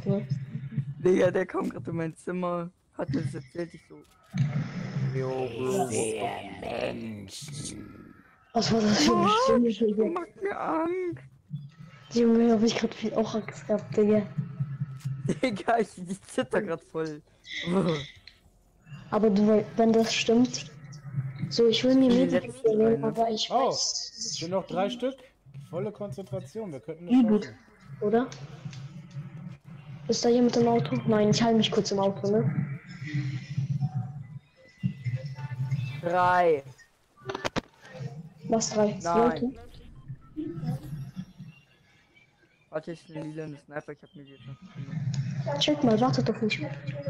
Ne? Digga, der kommt gerade in mein Zimmer, hat mir das erzählt, ich so. Jo, Bro. Was war das für eine Stimme, Du Digga? machst mir Angst. Junge, hab ich gerade auch Angst gehabt, Digga. Digga, ich zitter grad voll. Aber du, wenn das stimmt, so, ich will mir Die Medikamente letzten nehmen, eine. aber ich Oh, weiß es sind noch 3 Stück. Volle Konzentration, wir könnten es wie gut, schaffen. oder? Ist da jemand im Auto? Nein, ich halte mich kurz im Auto, ne? 3. Was, 3 Nein. Leute? Warte, ich eine lila Sniper, ich hab mir die jetzt noch genommen. Check mal, wartet auf mich.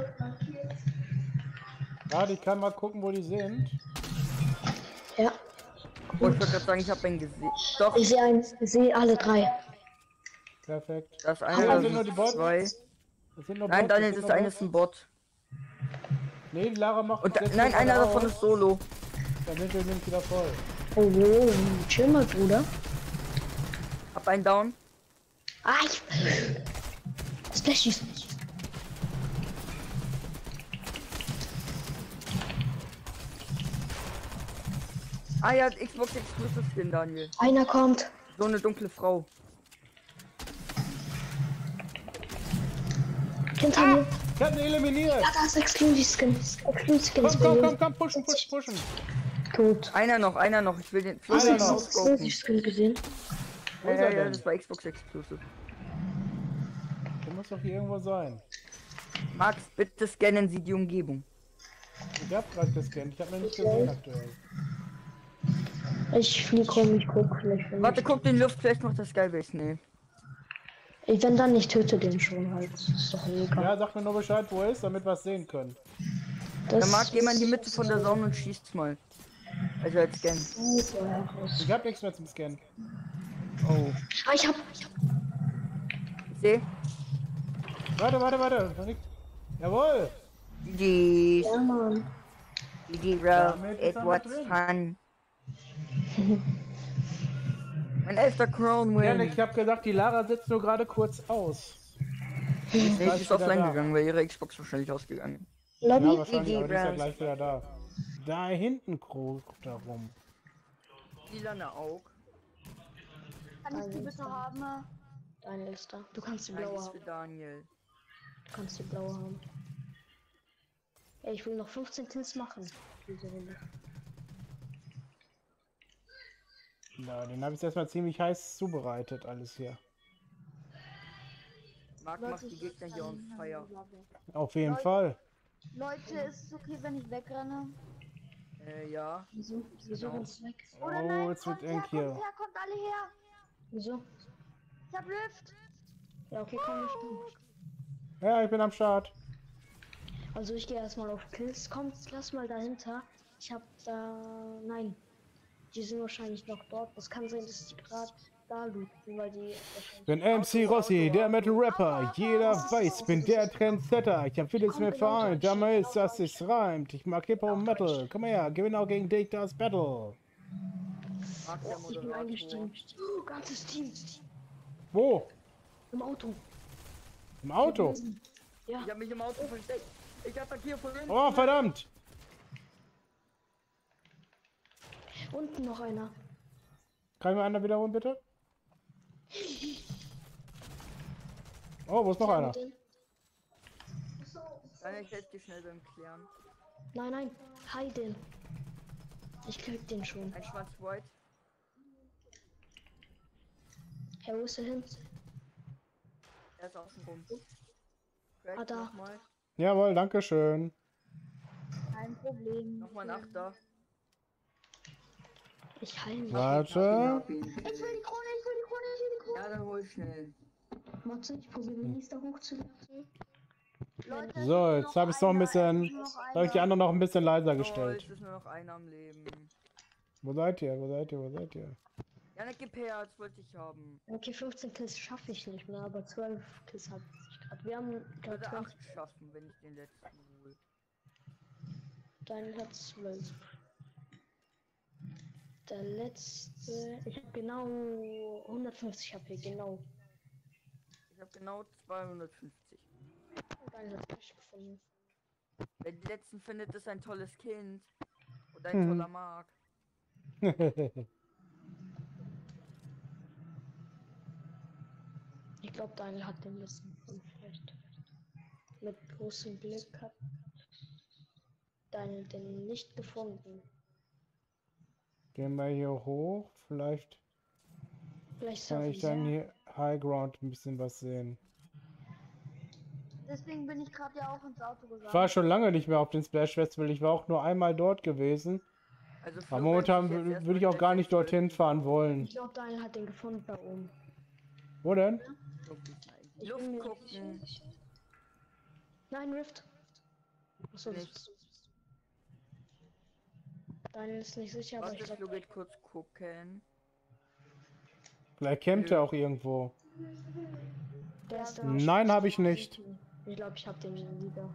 Warte, ich kann mal gucken, wo die sind. Ja, Oh, ich wollte gerade sagen, ich habe einen gesehen. Doch, ich sehe eins, ich sehe alle 3. Perfekt. das Ah, eine, das das sind nur die ist Bots. 2. Das sind nur Nein, Bots. Daniel, das das sind nur eine ist Bots. ein Bot. Nee, die Lara macht. Und setzt nein, sich einer gerade davon auf. ist Solo. Der Winkel nimmt wieder voll. Oh, chill mal, Bruder. Hab einen Down. Ah, ich... Splashies. Ah ja, Xbox Exclusive Skin, Daniel. Einer kommt. So eine dunkle Frau. Hinter mir. Ich hab ihn eliminiert. Ja, das ist Exclusive Skin. Exclusive Skin. Komm, pushen. Tot. Einer noch. Ich will den Hast Einer du noch. das Exclusive Skin gesehen? Wo ist er Ja, denn? das war Xbox Exclusive. Der muss doch hier irgendwo sein. Max, bitte scannen Sie die Umgebung. Ich hab gerade gescannt. Ich hab ihn nicht gesehen aktuell. Ich flieg rum, ich guck. Vielleicht wenn Warte, ich... guck den Luft, vielleicht macht das Skybase. Nee. Ey, wenn dann, ich töte den schon halt. Ist doch egal. Ja, sag mir nur Bescheid, wo er ist, damit wir es sehen können. Dann mag geh mal in die Mitte von der Zone und schießt mal. Also als Scan. Ich hab nichts mehr zum Scannen. Oh. Ah, ich hab... Ich seh. Warte. Noch nicht. Jawohl. Die Ja, Mann. Bro, Damit ist it er was mit drin. fun. Mein 11. Crown Ja, win. ich hab gesagt, die Lara setzt nur gerade kurz aus. Nee, die gleich ist offline wieder da. gegangen, weil ihre Xbox wahrscheinlich ausgegangen. Ja, Lobby? wahrscheinlich, aber die ist ja Browns. gleich wieder da. Da hinten guckt er rum. Lilane auch. Kann ich die bitte haben? Deine ist da. Du kannst die Nein, die blaue ist für haben. Daniel. Du kannst die blaue haben. Ey, ich will noch 15 Kills machen. Diese Runde. Ja, den habe ich erstmal ziemlich heiß zubereitet, alles hier. Marc macht die Gegner hier on fire. Auf jeden Leute. Fall. Leute, ist es okay, wenn ich wegrenne? Ja. Wieso? Wieso Genau. rennst du weg? Oder Oh, nein, jetzt wird kommt her, eng kommt hier. her, kommt alle her. Wieso? Ich hab Lift. Ja, okay, komm, ich bin. Ja, ich bin am Start. Also ich gehe erstmal auf Kills. Kommt, lass mal dahinter. Ich hab da... Nein. Die sind wahrscheinlich noch dort. Es kann sein, dass die gerade da looten, weil die... Bin MC Rossi, der Metal Rapper. Jeder weiß, bin der Trendsetter. Ich hab vieles mehr vereint. Damals, dass es reimt. Ich mag Hip Hop Metal. Komm her, gewinne auch gegen dich das Battle. Marc, der Ich bin Moderator. eingestiegen. Oh, ganzes Team. Wo? Im Auto. Im Auto? Ja. Ich hab mich im Auto versteckt. Ich attackiere von hinten. Oh, verdammt. Unten noch einer. Kann ich mir einer wiederholen, bitte? Oh, wo ist noch einer? Daniel, ich helfe dir schnell beim Klären. Nein, Heiden. Ich krieg den schon. Ein Schwarz-White. Hey, wo ist er hin? Er ist außen rum. Ah, da. Nochmal. Jawohl, danke schön. Kein Problem. Nochmal ein Achter. Ich heile mich. Warte. Ich will die Krone. Ja, dann hol schnell. Warte, ich probiere Minister hochzulassen. Leute, So, es ist jetzt habe ich es noch ein einer, bisschen. es ist noch Habe ich die einer. anderen noch ein bisschen leiser Oh, gestellt. es ist nur noch einer am Leben. Wo seid ihr? Wo seid ihr? Wo seid ihr? Janik, gib her, das wollte ich haben. Okay, 15 Kills schaffe ich nicht mehr, aber 12 Kills habe ich gerade. Wir haben Ich gerade würde 20. 8 schaffen, wenn ich den letzten hole. Dein hat 12. Der letzte. Ich habe genau 150 HP, genau. Ich habe genau 250. Daniel hat Cash gefunden. Wer die letzten findet, ist ein tolles Kind. Und ein toller Mark. Ich glaube, Daniel hat den letzten gefunden. Vielleicht. Mit großem Glück hat Daniel den nicht gefunden. Gehen wir hier hoch. Vielleicht Vielleicht kann surfen ich dann sie. hier High Ground ein bisschen was sehen. Deswegen bin ich gerade ja auch ins Auto Ich war gegangen. schon lange nicht mehr auf den Splash Festival. Ich war auch nur einmal dort gewesen. Also Aber Flo momentan wünscht sich jetzt würde ich erstmal auch gar gleich nicht den dorthin 12. fahren wollen. Ich glaube, Daniel hat den gefunden da oben. Wo denn? Wirklich mal in die Ich Luft bin mir gucken. nicht sicher. Nein, Rift. Achso, das Nicht. bist du. Daniel ist nicht sicher, aber ich Warte, Flo glaube, geht kurz gucken. Vielleicht campt er auch irgendwo. der ist da. Nein, habe ich nicht. Ich glaube, ich habe den wieder.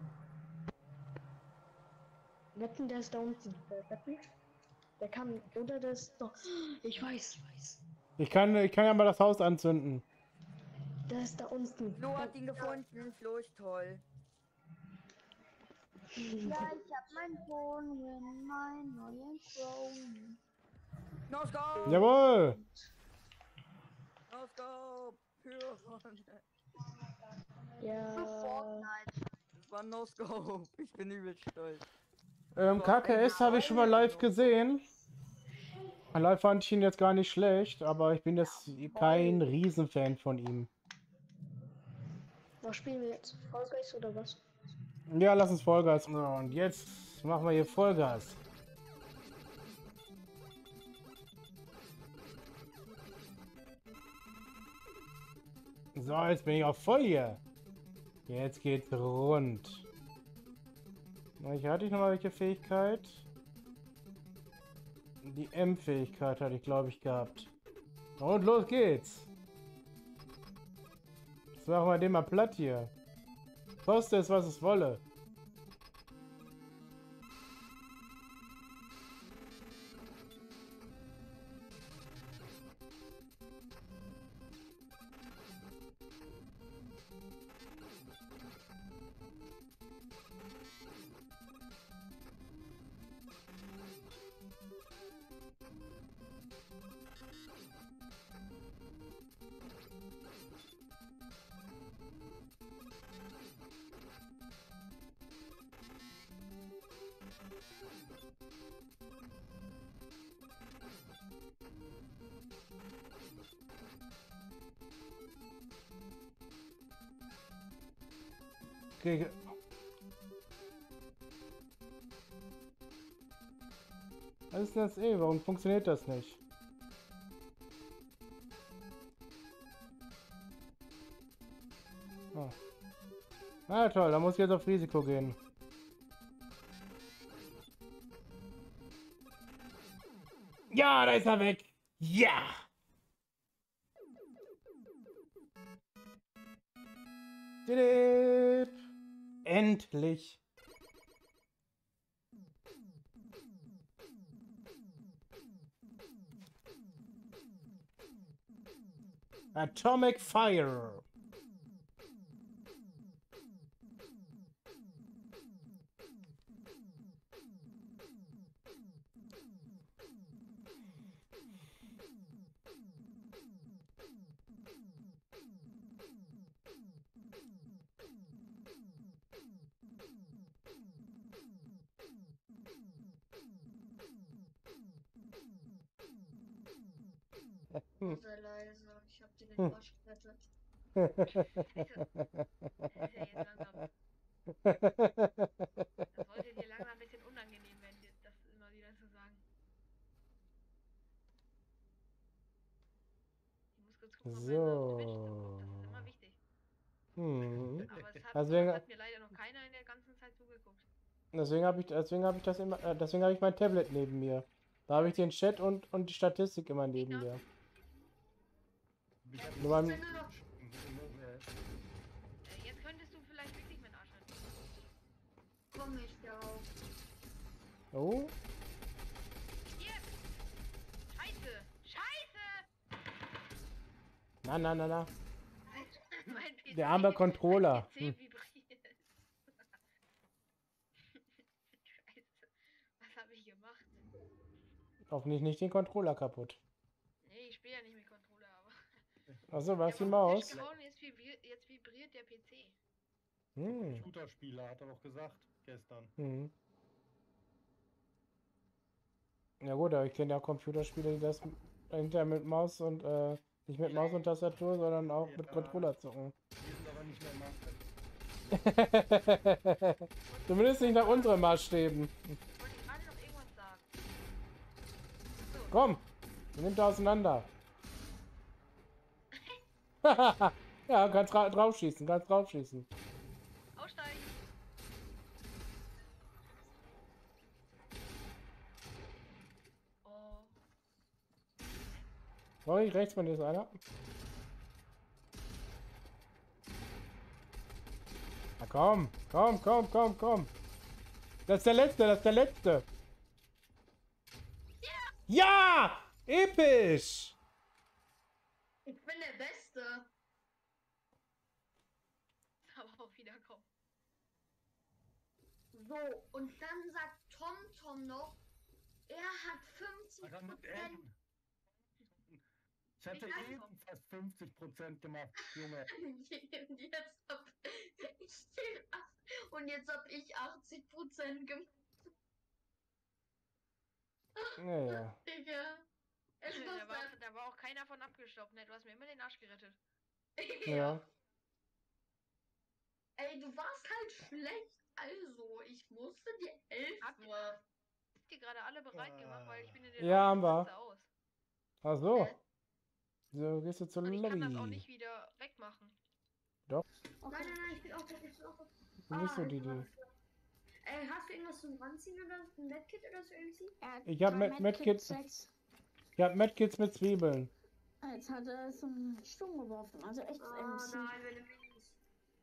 Wetten, der ist da unten. Wetten? Der kann, oder der ist doch. Ich weiß. Ich kann ja mal das Haus anzünden. Der ist da unten. Flo hat ihn gefunden. Flo ist toll. Ja, ich hab mein Phone, mein neuen Phone. No scope! Jawohl! No scope! Pyron! Ja. Für Fortnite. Das war No Scope. Ich bin übel stolz. KKS habe ich schon mal live gesehen. Live fand ich ihn jetzt gar nicht schlecht, aber ich bin jetzt kein Riesenfan von ihm. Was spielen wir jetzt? Fall Guys oder was? Ja, lass uns Vollgas. So, und jetzt machen wir hier Vollgas. So, jetzt bin ich auch voll hier. Jetzt geht's rund. Ich hatte ich noch mal welche Fähigkeit? Die M-Fähigkeit hatte ich, glaube ich, gehabt. Und los geht's. Jetzt machen wir den mal platt hier. Koste es, was es wolle. Okay. Was ist das eh? Warum funktioniert das nicht? Ah. Na toll, da muss ich jetzt auf Risiko gehen. Ja, da ist er weg. Ja. Didip. Endlich. Atomic Fire. Sehr leise, ich hab dir den Arsch gerettet. Ist ja jetzt langsam. Das sollte dir langsam ein bisschen unangenehm werden, dir das immer wieder zu sagen. Ich muss kurz gucken, ob meine Twitch zuguckt. Das ist immer wichtig. Hm. Aber es hat, Deswegen- hat mir leider noch keiner in der ganzen Zeit zugeguckt. Deswegen habe ich mein Tablet neben mir. Da habe ich den Chat und die Statistik immer neben mir. Nur beim, Jetzt könntest du vielleicht wirklich meinen Arsch halten. Komm ich drauf. oh, Hier! Scheiße! Scheiße! na. Mein Der arme Controller. PC vibriert. Scheiße. Was habe ich gemacht? Hoffentlich nicht den Controller kaputt. Nee, ich spiele ja nicht mit Controller, aber. Achso, war es die Ich hab auf den Maus? Tisch gehauen, jetzt vibriert der PC. Hm. Computerspieler, hat er doch gesagt, gestern. Hm. Ja gut, aber ich kenne ja auch Computerspiele, die das hinterher mit Maus und, nicht mit Maus und Tastatur, sondern auch mit Ja. Controller zocken. Die sind aber nicht mehr machen. Zumindest nicht nach unseren Maßstäben. Ich wollte gerade noch irgendwas sagen. So, Komm, nimmt auseinander. Ja, kannst draufschießen, kannst draufschießen. aussteigen. Oh. Sorry, rechts von dir ist einer. Na komm, komm. Das ist der letzte, das ist der letzte. Ja! Episch! Ich bin der Beste. Aber auch wiederkommen. So, und dann sagt TomTom noch, er hat 50%. Alter, mit N. Ich hatte Ich weiß eben noch. fast 50% gemacht, Junge. Und jetzt hab ich 80% gemacht, Naja. Digga. Da war auch keiner von abgestoppt, ne? Du hast mir immer den Arsch gerettet. Ja. Ey, du warst halt schlecht. Also, ich musste dir helfen. Habt ihr gerade alle bereit gemacht, weil ich bin in der Ja, haben wir. Fenster aus. Ach so. So, gehst du zur Und ich kann das auch Lobby. nicht wieder wegmachen. Nein, ich bin auch weg, ich bin auch weg. Nicht so die Idee. Hast du irgendwas zum Ranziehen oder ein Medkit oder so irgendwie? Ich hab Medkits. 6. Ich hab Medkits mit Zwiebeln. Jetzt hat er so einen Sturm geworfen. Also echt MC. Nein, wenn du Minis.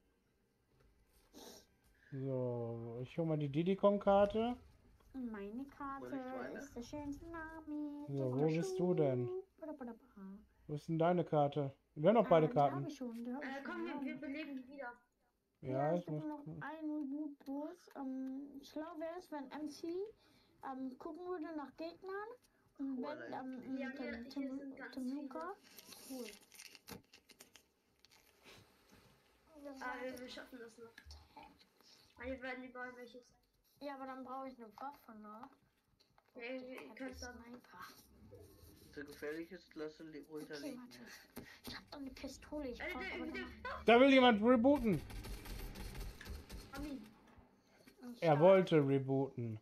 So, ich hol mal die Diddy-Kong-Karte. Meine Karte ist der schönste Name. So, wo bist du denn? Wo ist denn deine Karte? Wir haben noch beide Die Karten. habe ich schon. Die hab ich Komm, schon. wir beleben die wieder. Ja, ich bin muss. noch einen Hut los. Schlau wäre es, wenn MC gucken würde nach Gegnern. Und wenn Ja, hier sind ganz Tim Luca. Cool. Wir schaffen das noch. Wir werden überall welche sein. Ja, aber dann brauche ich eine Waffe, ne? Ja, ihr könnt dann. Sniper. So gefährlich ist, lass ihn ruhig da Okay, liegen. warte. Ich hab doch eine Pistole. Ich brauche aber dann... Da will jemand rebooten. Ami. Er wollte rebooten.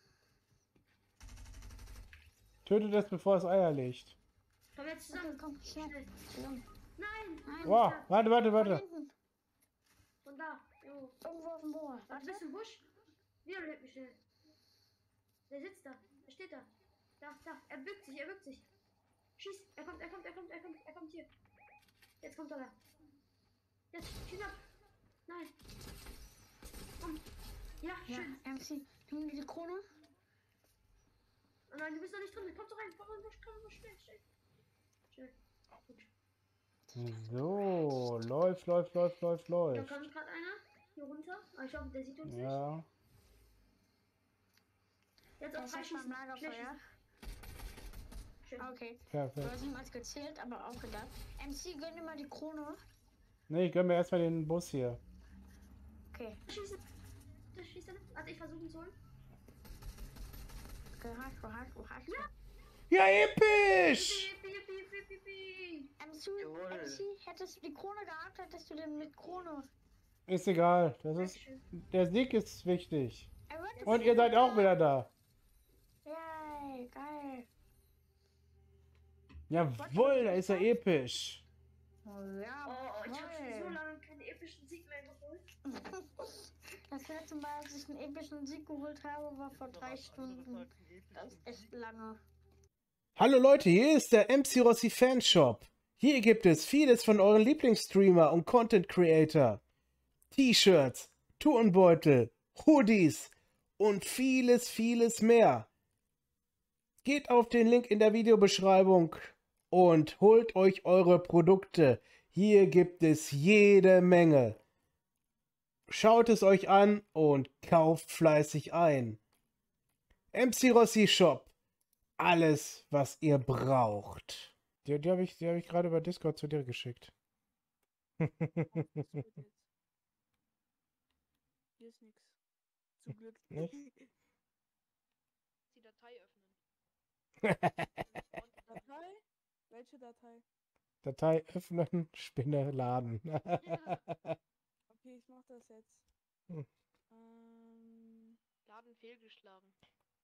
Tötet es, bevor es Eier legt. Komm jetzt Okay, zusammen. komm, schnell. Zusammen. Nein! Nein, Wow, warte. von hinten. Von da. Jo. Irgendwo auf dem Bohr. Warte, Warte. bist du im Busch? Wieder lebt mich schnell. Der sitzt da. Er steht da. Da. Er bückt sich. Schieß. Er kommt hier. Jetzt kommt er da. Jetzt, schieß ab. Nein. Komm. Ja, Ja, schön. MC, nimm die Krone. Oh nein, du bist noch nicht drin. Komm doch rein. Komm in den Busch. Schnell. Schnell. Gut. So, läuft. Da kommt gerade einer. Hier runter. Aber ich hoffe, der sieht uns nicht. Ja. Jetzt Er auf ist drei jetzt beim schießen. Lagerfeuer. Schön. Okay. Du Perfekt. hast niemals gezählt, aber auch gedacht. MC, gönn dir mal die Krone. Ne, ich gönn mir erstmal den Bus hier. Okay. Schießen. Der schießt er. Also ich versuche ihn zu holen. Du hast. Ja, episch! Yippie. MC, hättest du die Krone gehabt, hättest du den mit Krone. Ist egal. Der Sieg ist wichtig. Er wird Und ihr seid auch wieder da. Yay, geil. Jawohl, da ist er episch. Oh, ja, Oh, ich habe schon so toll. lange keinen epischen Sieg mehr geholt. Das letzte Mal, als ich einen epischen Sieg geholt habe, war vor 3 Stunden. Das ist echt lange. Hallo Leute, hier ist der MC Rossi Fanshop. Hier gibt es vieles von euren Lieblingsstreamer und Content Creator. T-Shirts, Turnbeutel, Hoodies und vieles mehr. Geht auf den Link in der Videobeschreibung und holt euch eure Produkte. Hier gibt es jede Menge. Schaut es euch an und kauft fleißig ein. MC Rossi Shop. Alles, was ihr braucht. Die habe ich gerade über Discord zu dir geschickt. Was wird jetzt? Hier ist nix. Zum Glück. Nicht? Die Datei öffnen. Datei? Welche Datei? Datei öffnen, Spinne laden. Okay, ich mach das jetzt. Hm. Laden fehlgeschlagen.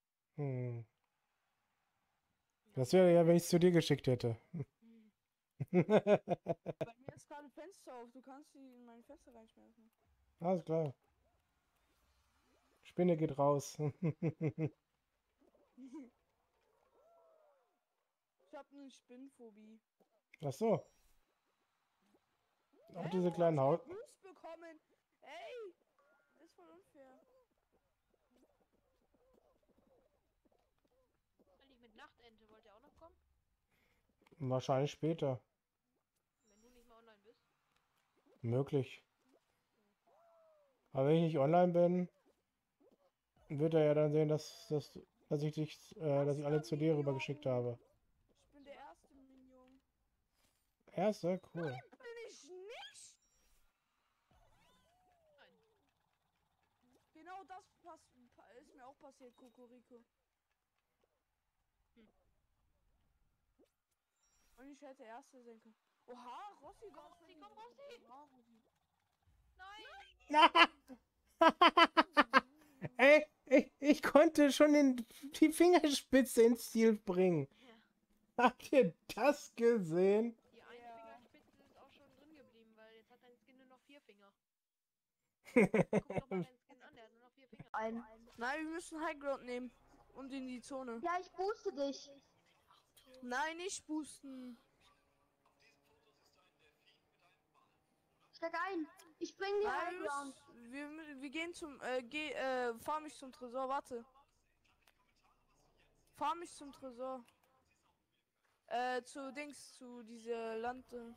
Das wäre ja, wenn ich es zu dir geschickt hätte. Bei mir ist gerade ein Fenster auf. Du kannst sie in mein Fenster reinschmeißen. Alles klar. Spinne geht raus. Ich habe eine Spinnenphobie. Ach so. Auch diese kleinen Haut. Boost bekommen. Ey, das ist voll unfair. Eigentlich mit Nachtente wollt ihr auch noch kommen? Wahrscheinlich später. Wenn du nicht mal online bist. Möglich. Aber wenn ich nicht online bin, wird er ja dann sehen, dass ich alle zu dir rüber geschickt habe. Ich bin der erste Minion. Erste? Cool. Bin ich nicht? Nein. Genau das ist mir auch passiert, Kokoriko. Und ich hätte erste sein können. Oha, Rossi, du hast Rossi, komm, Rossi! Oha, Rossi. Nein! Ey, ich konnte schon die Fingerspitze ins Ziel bringen. Ja. Habt ihr das gesehen? Die eine Fingerspitze ist auch schon drin geblieben, weil jetzt hat dein Skin nur noch 4 Finger. Guck doch mal deinen Skin an, der hat nur noch 4 Finger. Nein, wir müssen Highground nehmen. Und in die Zone. Ja, ich booste dich. Nein, nicht boosten. Steig ein. Ich bring dir Nein, Highground. wir gehen zum, fahr mich zum Tresor, warte. Fahr mich zum Tresor. Zu dieser Lande.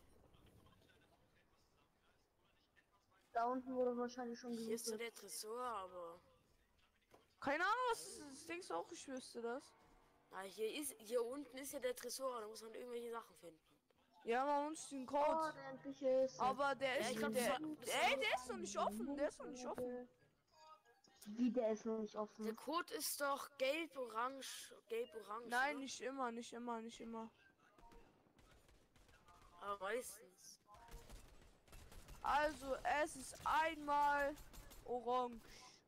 Da unten wurde wahrscheinlich schon Hier ist so gelootet. der Tresor, aber. Keine Ahnung, was ist das? Denkst du auch, ich wüsste das? Ah, hier unten ist ja der Tresor, da muss man irgendwelche Sachen finden. Ja, man muss den Oh, Code. der endlich ist. Aber der Ja, ist ich glaub, der. das war- Der ist noch nicht offen, der ist noch nicht offen. Wie, der ist noch nicht Der offen. Code ist doch gelb-orange. Gelb-orange. Nein, oder? nicht immer, nicht immer, nicht immer. Aber meistens. Also, es ist einmal orange.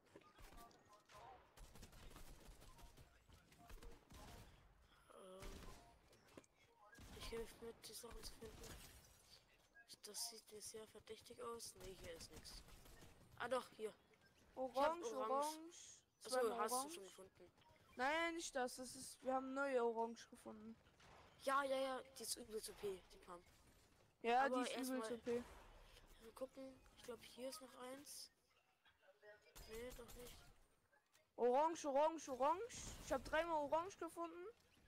Ich helfe mit, die Sachen zu finden. Das sieht mir sehr verdächtig aus. Nee, hier ist nichts. Ah doch, hier. Orange, orange. orange. Achso, Zweimal hast orange. du schon gefunden. Nein, nicht das. Das ist. Wir haben neue Orange gefunden. Ja, die ist übel zu P, die Pump. Ja, Aber die ist übel erstmal- zu P. Wir gucken. Ich glaube, hier ist noch eins. Nee, doch nicht. Orange, orange, orange. Ich habe 3-mal orange gefunden.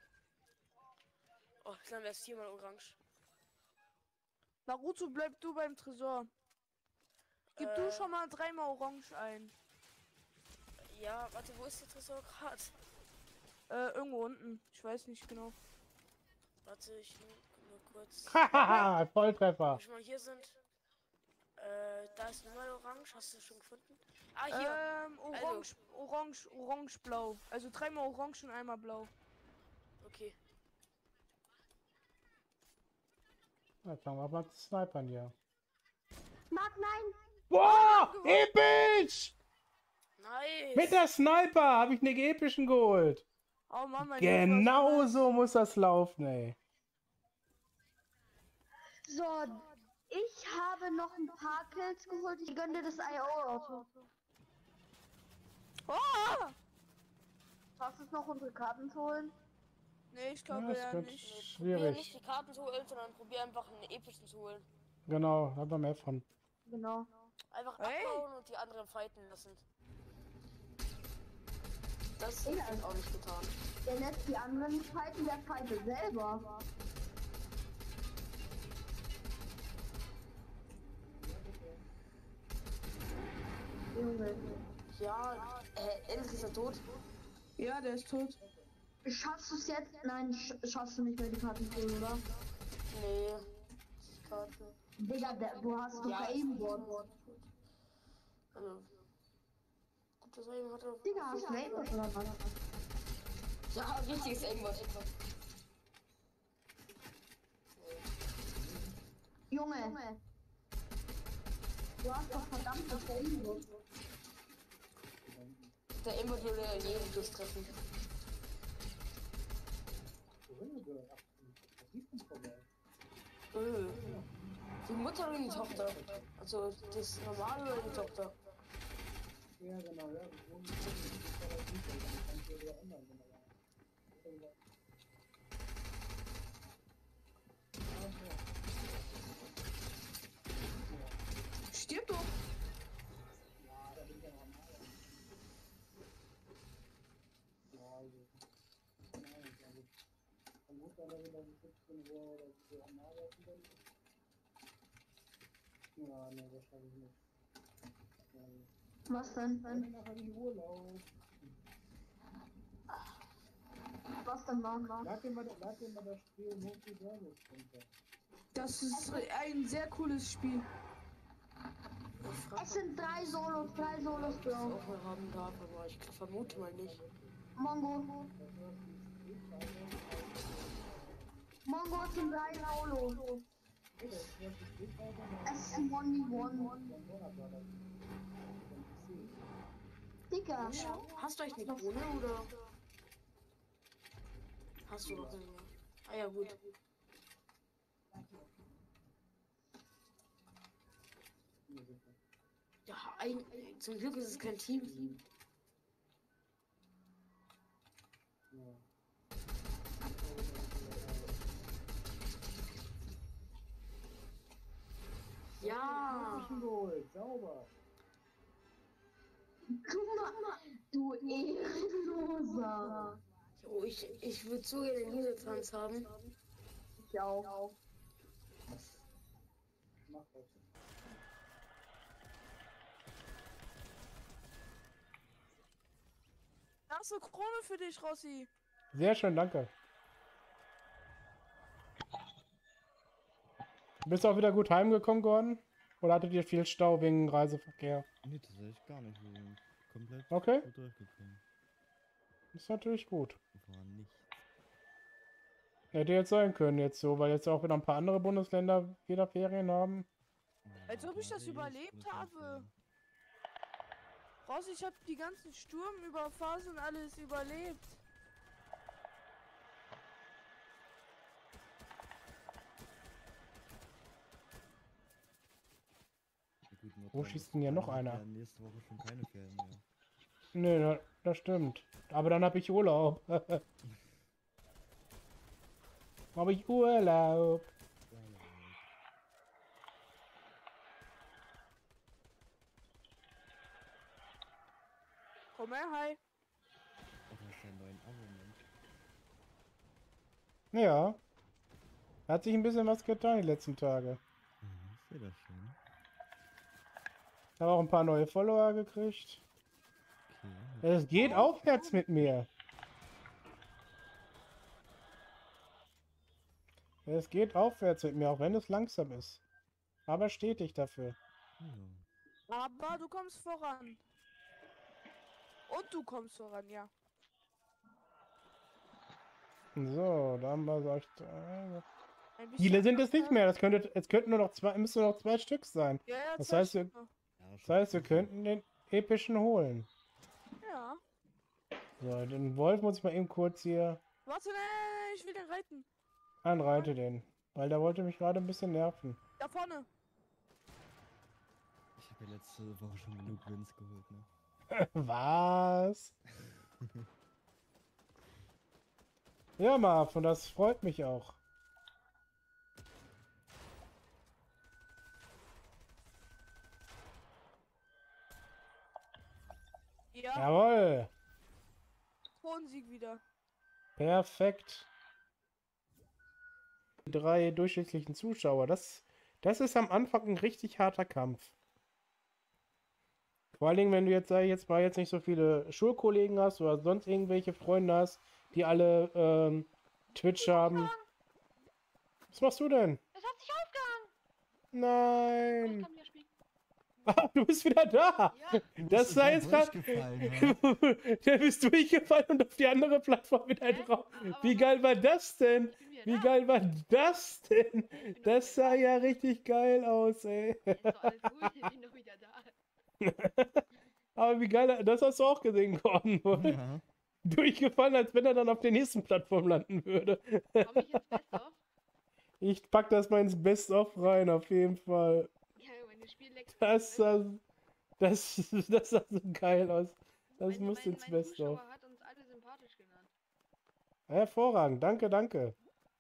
Oh, dann wäre es 4-mal orange. Naruto, bleib du beim Tresor. Gib du schon mal 3-mal orange ein. Ja, warte, wo ist der Tresor gerade? Irgendwo unten. Ich weiß nicht genau. Warte, ich nur kurz. Hahaha, Volltreffer. Wenn wir schon mal hier sind. Da ist nochmal orange. Hast du schon gefunden? Ah, hier. Orange, orange, orange, blau. Also 3-mal orange und einmal blau. Okay. Jetzt fangen wir mal zu snipern hier. Marc, nein! Boah, episch! Nice. Mit der Sniper habe ich eine epischen geholt. Oh Mann, mein Genau so muss das laufen, ey. So, ich habe noch ein paar Kills geholt. Ich gönne dir das IO-Auto. Oh! Schaffst du es noch, unsere Karten zu holen? Nee, ich Ja, glaube das ja wird nicht. Probier schwierig. nicht die Karten zu holen, sondern probier einfach einen epischen zu holen. Genau, da haben wir mehr von. Genau. Einfach Hey. abbauen und die anderen fighten lassen. Das hätte Ja. ich auch nicht getan. Der lässt die anderen fighten, der fightet selber. Jungle. Ja, endlich ist er tot. Ja, der ist tot. Schaffst du es jetzt? Nein, schaffst du nicht mehr die Karten zu, oder? Nee. Die Karte. Digga, du hast doch Ja, Aimboard. Also. Gut, das Aim hat er. Digga, hast du Aimboard oder was? Ja, richtiges Aimbot. Junge. Du hast doch verdammt das Aimboard. Der Aimbot würde jeden durchtreffen. Die Mutter oder die Tochter? Also das normale oder die Tochter? Ja, genau, ja. Stirb doch! Ja, ne, wahrscheinlich nicht. Was denn? Danach habe ich Urlaub. Was denn, Mann? Lad dir mal das Spiel Multi Dragons runter. Das ist ein sehr cooles Spiel. Es sind 3 Solos, Bro. Auch mal haben darf, aber ich vermute mal nicht. Mongo, es sind 3 Solos. Es ist 1v1. Digga. Hast du eigentlich eine Krone oder? Hast du noch eine? Ah ja, gut. Ja, zum Glück ist es kein Team. Ja. Sauber. Guck mal, du Ehrenloser. Oh, ich würde so gerne den Loser-Tanz haben. Ich auch. Mach das. Erste Krone für dich, Rossi. Sehr schön, danke. Bist du auch wieder gut heimgekommen, Gordon? Oder hattet ihr viel Stau wegen Reiseverkehr? Nee, tatsächlich gar nicht. Wir sind komplett Okay. gut durchgekommen. Das ist natürlich gut. War nichts. Hätte jetzt sein können jetzt so, weil jetzt auch wieder ein paar andere Bundesländer wieder Ferien haben. Als ob ich das überlebt habe. Rossi, ich habe die ganzen Sturmüberphasen und alles überlebt. Wo schießt denn hier noch einer? Nächste Woche schon keine Ferien mehr. Nee, das stimmt. Aber dann habe ich Urlaub. Habe ich Urlaub. Komm her, hi. Oh, das ist ein neuer Abo-Moment. Ja. Hat sich ein bisschen was getan die letzten Tage. Ich sehe das schon. Habe auch ein paar neue Follower gekriegt. Okay. Es geht aufwärts mit mir. Es geht aufwärts mit mir, auch wenn es langsam ist. Aber stetig dafür. Ja. Aber du kommst voran. Und du kommst voran, ja. So, da haben wir so. Ein bisschen Viele sind es nicht langsam. mehr. Es könnten nur noch zwei, müsste nur noch 2 Stück sein. Ja, ja, Das zwei heißt, wir, Stück. das heißt, wir könnten den epischen holen. Ja. So, den Wolf muss ich mal eben kurz hier Warte, nein, ich will den reiten. anreite den. Weil der wollte mich gerade ein bisschen nerven. Da vorne. Ich habe ja letzte Woche schon genug Wins geholt, ne? Was? Ja, Marv, und das freut mich auch. Ja, Jawohl. Thronsieg wieder. Perfekt. Die 3 durchschnittlichen Zuschauer. Das ist am Anfang ein richtig harter Kampf. Vor allen Dingen, wenn du jetzt, sag ich jetzt mal, jetzt nicht so viele Schulkollegen hast oder sonst irgendwelche Freunde hast, die alle Twitch haben. Was machst du denn? Es hat sich aufgehangen. Ich Nein. kann wieder spielen. Ah, du bist wieder da. Ja. Das war jetzt gerade. Der bist durchgefallen und auf die andere Plattform wieder drauf. Wie geil war das denn? Ich bin wieder Wie da. geil war das denn? Ich bin doch Das wieder sah da. ja richtig geil aus, ey. Ist doch alles gut, ich bin doch wieder da. Aber wie geil, das hast du auch gesehen, Gordon, wohl? Ja. Durchgefallen, als wenn er dann auf der nächsten Plattform landen würde. Komm ich ins Best-of? Ich pack das mal ins Best-of rein, auf jeden Fall. Ja, meine Spiellex. Das sah so geil aus. Das muss ins Mein Best-of. Zuschauer hat uns alle sympathisch genannt. Hervorragend, danke, danke.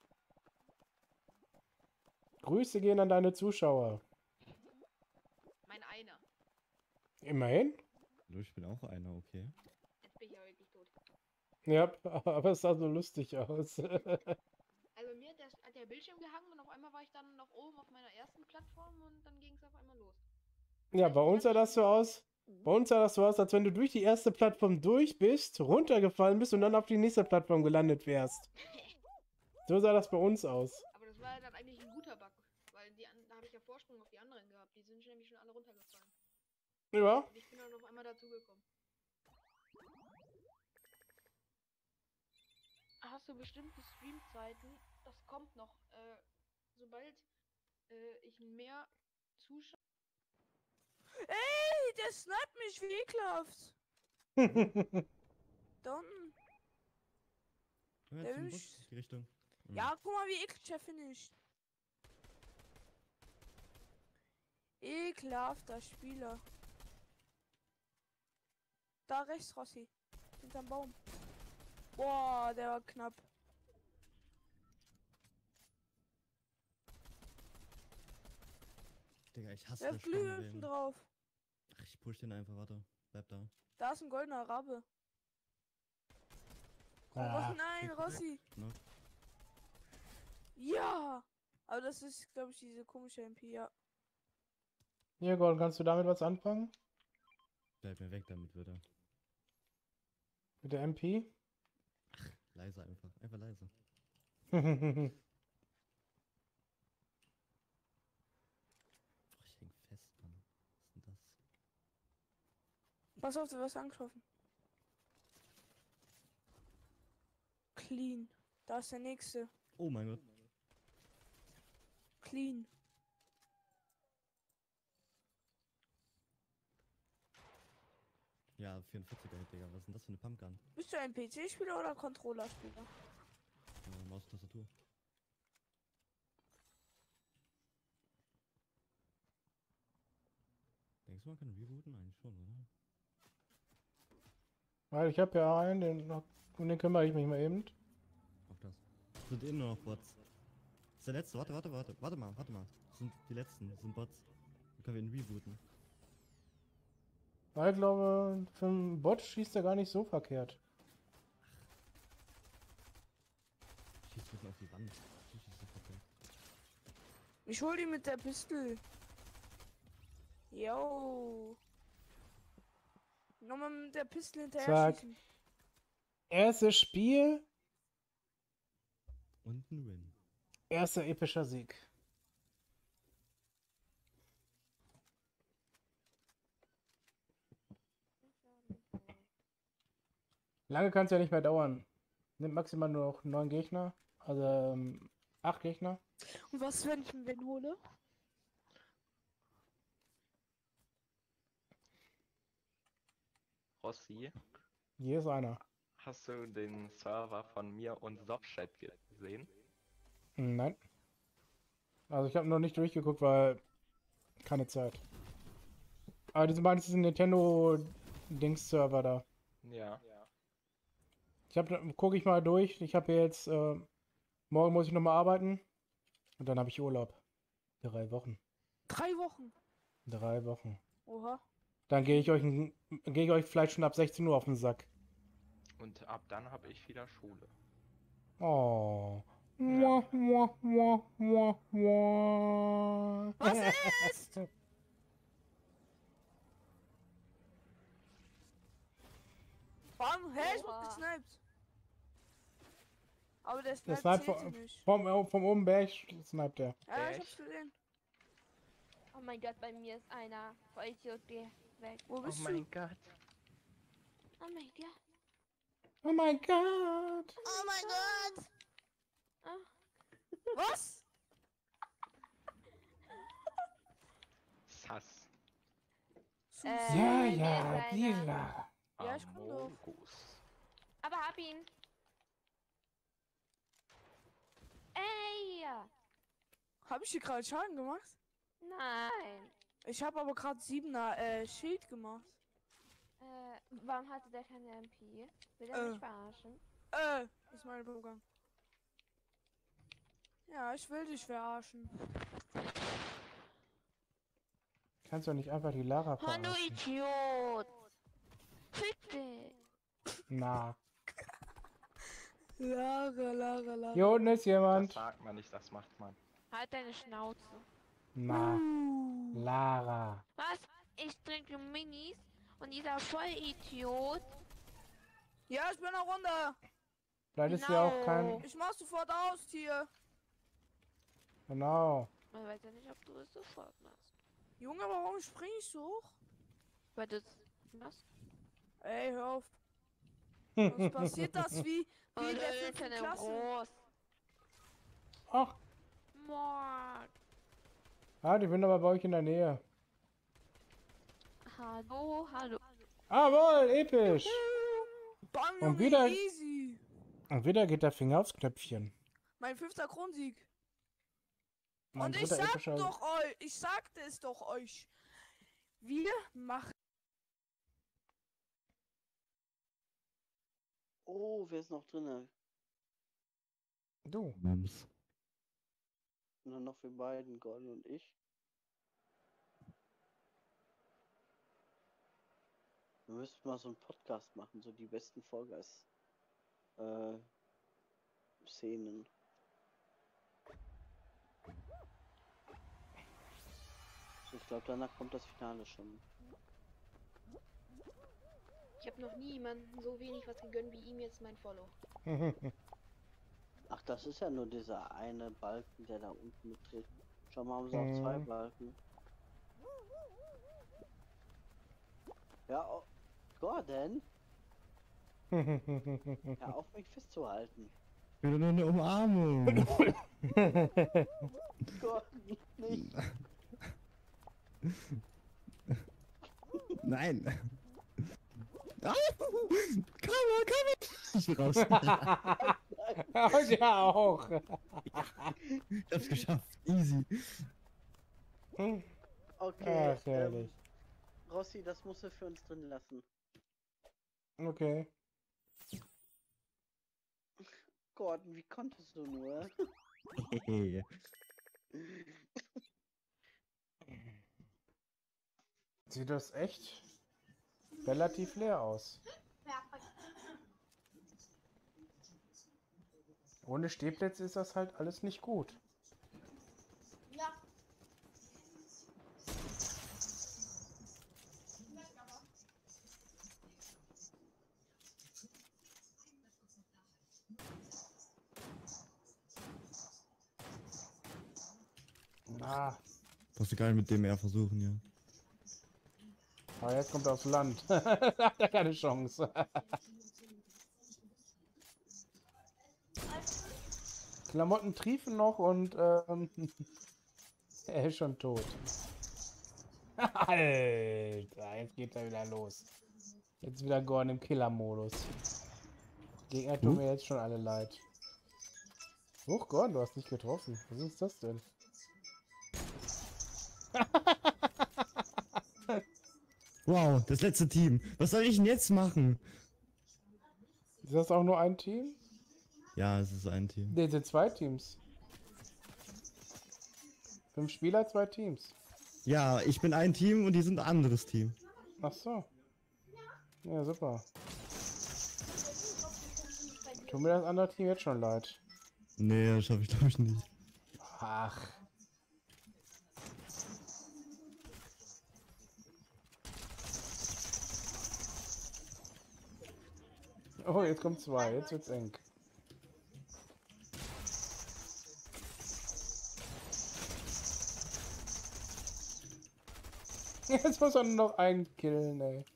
Grüße gehen an deine Zuschauer. Mein einer. Immerhin. Hallo, ich bin auch einer, okay. Jetzt bin ich ja wirklich tot. Ja, aber es sah so lustig aus. Also mir hat der Bildschirm gehangen und auf einmal war ich dann noch oben auf meiner ersten Plattform und dann ging es auf einmal los. Ja, bei uns sah das so aus. Bei uns sah das so aus, als wenn du durch die erste Plattform durch bist, runtergefallen bist und dann auf die nächste Plattform gelandet wärst. So sah das bei uns aus. Aber das war dann eigentlich ein guter Bug, weil da habe ich ja Vorsprung auf die anderen gehabt. Die sind nämlich schon alle runtergefallen. Ja. Und ich bin dann auf einmal dazugekommen. Hast du bestimmte Streamzeiten? Das kommt noch. Sobald ich mehr Zuschauer. Ey, der sniped mich wie ekelhaft. Dann. Komm Der jetzt zum will Bus, mich- die Richtung. Ja, guck mal, wie ekelhaft finde ich. Ekelhafter Spieler. Da rechts, Rossi. Hinterm Baum. Boah, der war knapp. Digga, ich hasse Der das hat Glühwürfen Spannwellen. drauf. Ach, ich push den einfach, warte. Bleib da. Da ist ein goldener Rabe. Oh, Ah, nein, Rossi. No. Ja. Aber das ist, glaube ich, diese komische MP, ja. Hier, Gordon, kannst du damit was anfangen? Bleib mir weg damit, würde. Mit der MP? Leise einfach. Einfach leise. Boah, ich häng fest, Mann. Was ist denn das? Pass auf, du wirst angetroffen. Clean. Da ist der nächste. Oh mein Gott. Clean. Ja, 44er Hit, Digga. Was ist denn das für eine Pumpgun? Bist du ein PC-Spieler oder Controller-Spieler? Maus, Tastatur. Denkst du, man kann rebooten? Eigentlich schon, oder? Weil ich habe ja einen, um den kümmere ich mich mal eben. Auch das. Sind eh nur noch Bots. Das ist der letzte. Warte mal. Das sind die letzten. Das sind Bots. Dann können wir ihn rebooten. Weil ich glaube, für einen Bot schießt er gar nicht so verkehrt. Schießt mitten auf die Wand. Schießt so verkehrt. Ich hol die mit der Pistole. Yo. Nochmal mit der Pistole hinterher Zack. schießen. Erstes Spiel, Und ein Win. erster epischer Sieg. Lange kann es ja nicht mehr dauern. Nimmt maximal nur noch 9 Gegner. Also 8 Gegner. Und was, wenn ich einen Win hole? Rossi, Hier ist einer. hast du den Server von mir und Sopchat gesehen? Nein. Also ich habe noch nicht durchgeguckt, weil keine Zeit. Aber diese beiden sind Nintendo-Dings-Server da. Ja. Gucke ich mal durch. Ich habe jetzt, morgen muss ich nochmal arbeiten. Und dann habe ich Urlaub. 3 Wochen. 3 Wochen. 3 Wochen. Oha. Dann gehe ich euch vielleicht schon ab 16 Uhr auf den Sack. Und ab dann habe ich wieder Schule. Oh. Mua, mua, mua, mua, mua. Was ist? Bam, hä, ich Oha. wurde gesniped. Aber der Der Snipe Snipe zählte nicht. vom oben Berg sniped der. Ja, ich Echt? hab's gesehen. Oh mein Gott, bei mir ist einer. Voll Idiot, geh weg. Wo Oh bist mein Gott. Oh mein Gott. Oh mein Gott. Oh mein Gott! Oh. Was? Sass. Ja, wer ja, ist die einer? Lara. Ja, ich komm doch. Amogus. Aber hab ihn. Ey! Hab ich hier gerade Schaden gemacht? Nein. Ich habe aber gerade 7er Schild gemacht. Warum hatte der keine MP? Will er mich verarschen? Ist meine Programm. Ja, ich will dich verarschen. Kannst du nicht einfach die Lara Oh, du verarschen? Idiot! Fick dich! Na. Lara. Hier unten ist Das jemand. sagt man nicht, das macht man. Halt deine Schnauze. Na. Lara. Was? Ich trinke Minis und dieser Vollidiot. Ja, ich bin da runter. Vielleicht ist hier auch kein... Ich mach sofort aus hier. Genau. Man weiß ja nicht, ob du es sofort machst. Junge, warum spring ich so hoch? Weil du es machst. Ey, hör auf. Was passiert das wie Oh, in der Leute, 5. Klasse? groß. Ach, Morg. ich bin aber bei euch in der Nähe. Hallo, hallo. Jawohl, episch. Bam, Und Junge, wieder- easy. Und wieder geht der Finger aufs Knöpfchen. Mein 5. Kronsieg. Mein Und ich dritter sag epischer... doch euch, ich sagte es doch euch. Wir machen... Oh, wer ist noch drin? Du. Mams. Nur noch wir beiden, Gordon und ich. Wir müssten mal so einen Podcast machen, so die besten Vollgas Szenen. So, ich glaube, danach kommt das Finale schon. Ich habe noch nie jemandem so wenig was gegönnt wie ihm jetzt mein Follow. Ach, das ist ja nur dieser eine Balken, der da unten mitdreht. Schau mal, haben sie auch 2 Balken. Ja, oh, Gordon, hör auf mich festzuhalten. Ich will nur eine Umarmung. Gordon, nicht. Nein. Ah, komm, ich bin raus. Und ja auch. Ich hab's geschafft. Easy. Okay, Ach, herrlich. Rossi, das musst du für uns drin lassen. Okay. Gordon, wie konntest du nur? Hey. Sieht das echt relativ leer aus. Ohne Stehplätze ist das halt alles nicht gut. Ja. Ah, Brauchst du gar nicht mit dem eher versuchen, ja. aber jetzt kommt er aufs Land. Hat er keine Chance. Klamotten triefen noch und er ist schon tot. Alter, jetzt geht er wieder los. Jetzt wieder Gordon im Killer-Modus. Gegner tun mir jetzt schon alle leid. Huch, Gordon, du hast nicht getroffen. Was ist das denn? Wow, das letzte Team. Was soll ich denn jetzt machen? Ist das auch nur ein Team? Ja, es ist ein Team. Ne, sind 2 Teams. 5 Spieler, 2 Teams. Ja, ich bin ein Team und die sind ein anderes Team. Ach so. Ja, super. Tut mir das andere Team jetzt schon leid. Nee, das schaffe ich glaube ich nicht. Ach. Oh, jetzt kommt 2. Jetzt wird's eng. Jetzt muss er nur noch einen killen, ey.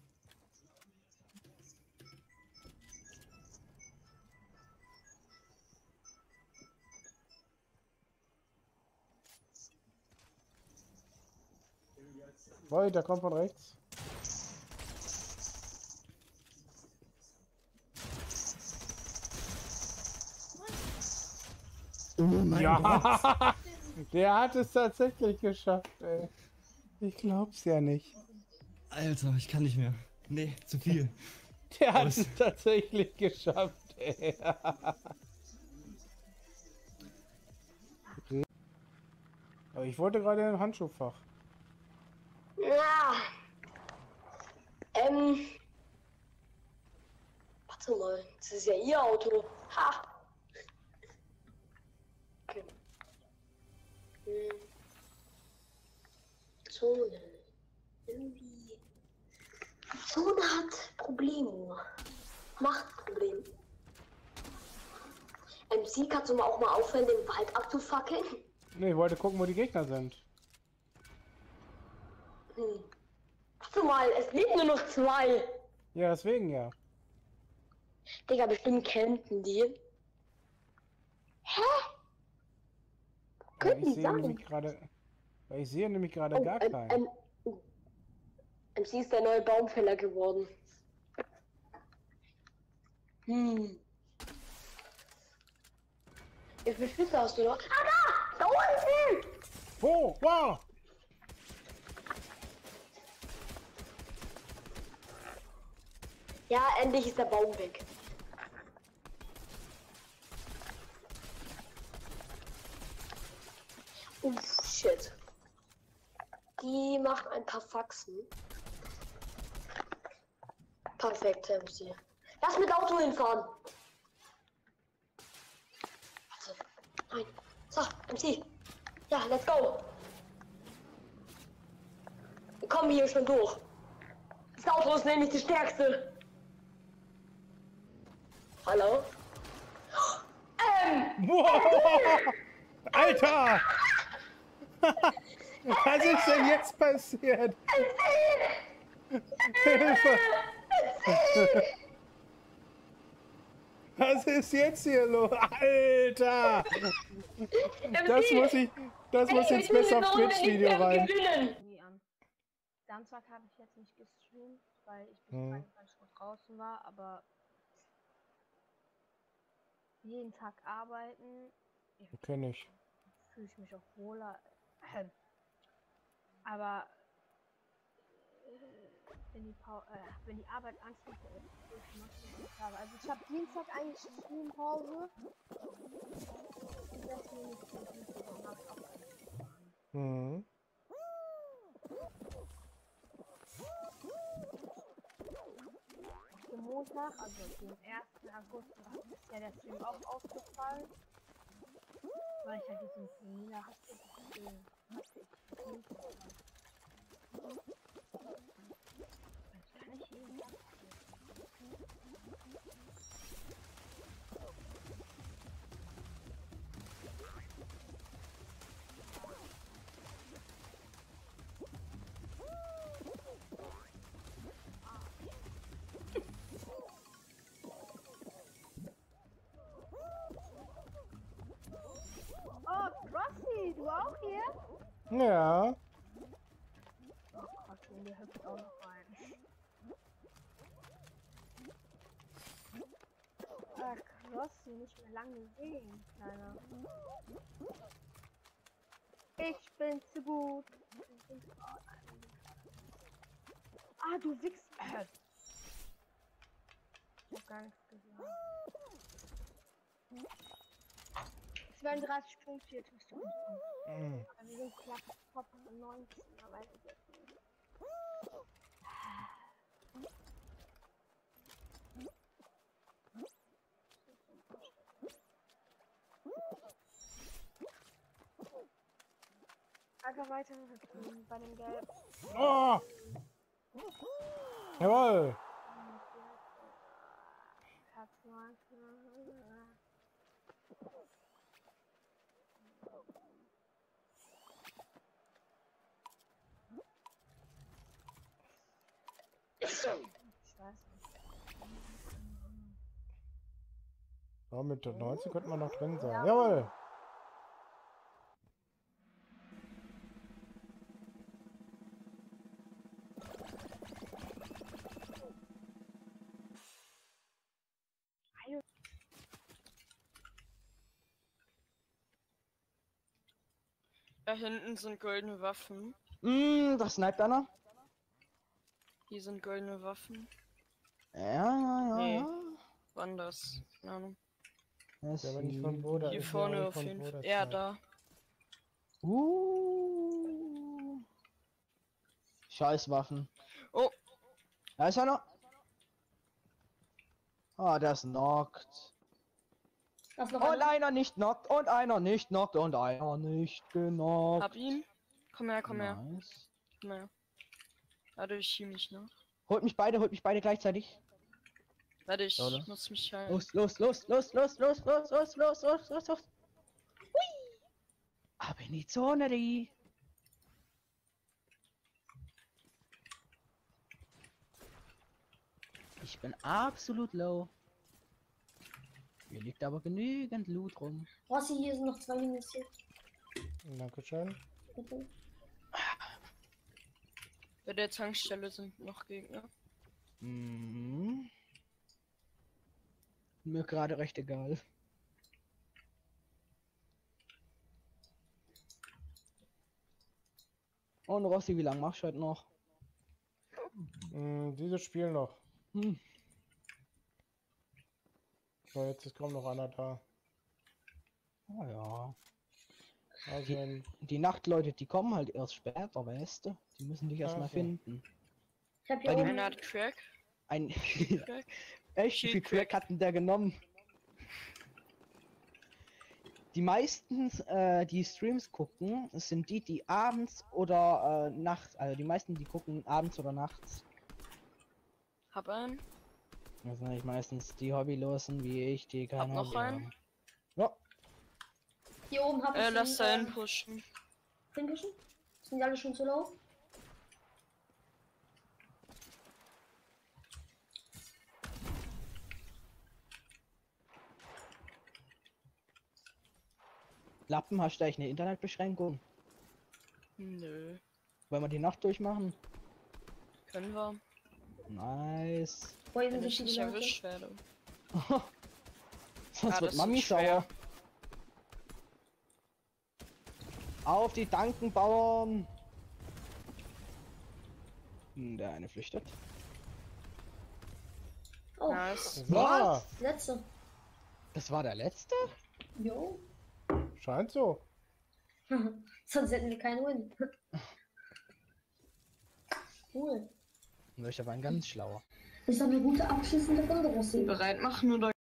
Void, der kommt von rechts. Oh mein Ja, Gott. der hat es tatsächlich geschafft, ey. Ich glaub's ja nicht. Alter, ich kann nicht mehr. Nee, zu viel. Der hat es tatsächlich geschafft, ey. Aber ich wollte gerade in ein Handschuhfach. Ja. Warte mal, das ist ja Ihr Auto. Ha! Okay. Zone. Irgendwie. Zone hat Probleme. Macht Probleme. MC, kannst du mal auch mal aufhören, den Wald abzufackeln? Ne, ich wollte gucken, wo die Gegner sind. Warte mal, es liegen nur noch 2. Ja, deswegen ja. Digga, bestimmt campen die. Hä? Weil Könnten ich die sehe nämlich sein? gerade. Weil ich sehe nämlich gerade Oh, gar keinen. MC ist der neue Baumfäller geworden. Wie viele Schüsse hast du noch? Ah, da! Da unten! Wo? Wow! Ja, endlich ist der Baum weg. Shit. Die macht ein paar Faxen. Perfekt, MC. Lass mit Auto hinfahren. Warte. Nein. So, MC. Ja, let's go. Wir kommen hier schon durch. Das Auto ist nämlich die stärkste. Hallo? Wow! Alter! Was ist denn jetzt passiert? Hilfe! Was ist jetzt hier los? Alter! Das muss ins besser auf Twitch-Video rein. Nie an. Samstag habe ich jetzt nicht gestreamt, weil ich bis 22 Uhr draußen war, aber jeden Tag arbeiten. Kenn ich. Fühle ich mich auch wohler. Aber wenn die Arbeit anfängt, also ich habe Dienstag eigentlich Streampause. Am Montag, also den 1. August, ist ja der Stream auch ausgefallen. Weil ich halt diesen Termin da hatte. Kann ich jeden Tag. Oh, Rossi, du auch hier? Ja. Oh Gott, der hüpft auch noch rein. Ach, Rossi, nicht mehr lange gesehen, Kleiner. Ich bin zu gut. Ah, du wichst. Ich hab gar nichts gesagt. 32 Punkte jetzt bist du. Aber wir sind knapp Top 19, aber weiß ich jetzt nicht. Einfach weiter bei dem Gelb. Oh! Jawohl! Ja, mit 19 könnte man noch drin sein. Jawohl! Da hinten sind goldene Waffen. Da sniped einer. Hier sind goldene Waffen. Ja. Nee. Wann das? Keine Ahnung. Ist aber nicht von wo, da Hier ist ja vorne nicht auf von jeden wo Fall. das Ja, war. da. Scheißwaffen. Oh. Da ist einer. Ah, der ist knockt. Was noch Und einer nicht knockt und einer nicht knockt und einer nicht genockt. Hab ihn. Komm her, komm her. Nice. Komm her. Warte, ich schieb mich noch. Holt mich beide gleichzeitig. Warte, ich Oder? muss mich heilen. Los. Hui! Ab in die Zone, die. Ich bin absolut low. Hier liegt aber genügend Loot rum. Rossi, hier sind noch 2 Minis hier. Dankeschön. Bitte. Bei der Tankstelle sind noch Gegner. Mhm. Mir gerade recht egal. Und Rossi, wie lange machst du heute noch? Dieses Spiel noch. So, jetzt ist kaum noch einer da. Oh ja. Also Die Nachtleute, die kommen halt erst später, weißt du? Die müssen dich erstmal Ach so. finden. Ich hab hier Weil die- oben... Einer hat Crack. Ein Crack. echt wie viel Crack hat denn der genommen? Die meisten, die Streams gucken, sind die, die abends oder nachts, also die meisten, die gucken abends oder nachts. Hab einen. Das sind nicht meistens die Hobbylosen wie ich, die Hab keine noch Hobby einen. haben. Ja, Hier oben hab ich Lass da hin pushen. Hinpushen? Sind die alle schon zu low? Lappen, hast du eigentlich eine Internetbeschränkung? Nö. Wollen wir die Nacht durchmachen? Können wir. Nice. Wenn ich nicht erwischt werde. Sonst Ah, wird das Mami wird schwer. sauer. Auf die Tankenbauern! Der eine flüchtet. Oh, Nice. Was? letzte. Das war der letzte? Jo. scheint so. Sonst hätten wir keinen Win. Cool. Ich war ein ganz schlauer. Das ist doch eine gute abschließende Runde, Rossi. Bereit machen oder